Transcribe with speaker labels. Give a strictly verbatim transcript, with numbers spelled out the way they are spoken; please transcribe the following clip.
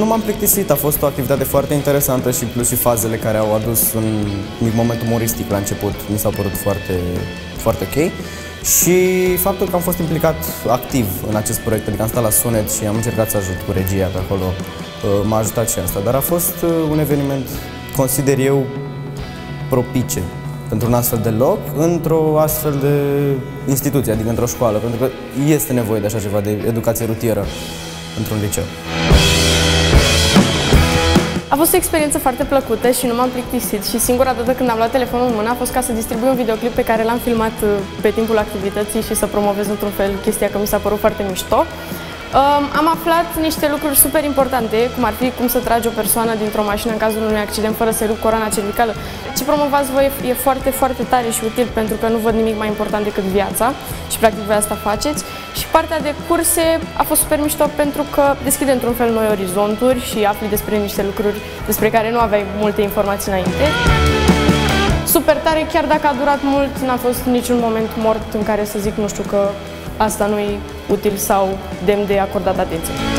Speaker 1: m-am plictisit, a fost o activitate foarte interesantă și plus și fazele care au adus un mic moment umoristic la început mi s-au părut foarte, foarte ok. Și faptul că am fost implicat activ în acest proiect, adică am stat la sunet și am încercat să ajut cu regia pe acolo, m-a ajutat și asta. Dar a fost un eveniment, consider eu, propice pentru un astfel de loc, într-o astfel de instituție, adică într-o școală, pentru că este nevoie de așa ceva, de educație rutieră într-un liceu.
Speaker 2: A fost o experiență foarte plăcută și nu m-am plictisit și singura dată când am luat telefonul în mână a fost ca să distribui un videoclip pe care l-am filmat pe timpul activității și să promovez într-un fel chestia, că mi s-a părut foarte mișto. Um, am aflat niște lucruri super importante, cum ar fi cum să tragi o persoană dintr-o mașină în cazul unui accident fără să rup coroana cervicală. Ce promovați voi e foarte, foarte tare și util, pentru că nu văd nimic mai important decât viața și practic voi asta faceți. Și partea de curse a fost super mișto pentru că deschide într-un fel noi orizonturi și afli despre niște lucruri despre care nu aveai multe informații înainte. Super tare, chiar dacă a durat mult, n-a fost niciun moment mort în care să zic, nu știu, că asta nu e util sau demn de acordat atenție.